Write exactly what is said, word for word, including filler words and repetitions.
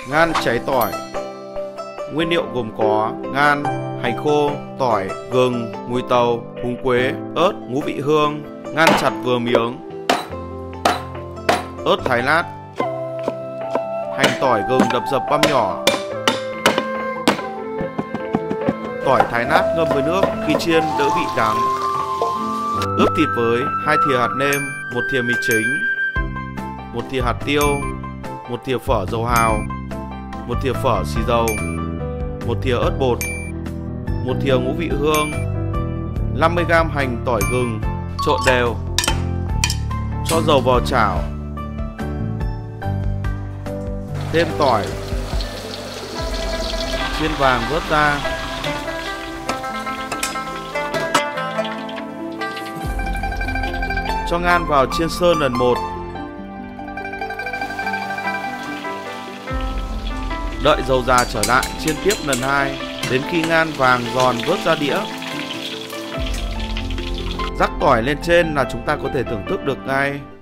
Ngan cháy tỏi. Nguyên liệu gồm có ngan, hành khô, tỏi, gừng, mùi tàu, húng quế, ớt, ngũ vị hương. Ngan chặt vừa miếng. Ớt thái lát. Hành, tỏi, gừng đập dập băm nhỏ. Tỏi thái nát ngâm với nước, khi chiên đỡ vị đắng. Ướp thịt với hai thìa hạt nêm, một thìa mì chính, một thìa hạt tiêu, một thìa phở dầu hào, một thìa phở xì dầu, một thìa ớt bột, một thìa ngũ vị hương, năm mươi gam hành, tỏi, gừng, trộn đều. Cho dầu vào chảo. Thêm tỏi, chiên vàng vớt ra. Cho ngan vào chiên sơ lần một. Đợi dầu già trở lại, chiên tiếp lần hai đến khi ngan vàng giòn vớt ra đĩa. Rắc tỏi lên trên là chúng ta có thể thưởng thức được ngay.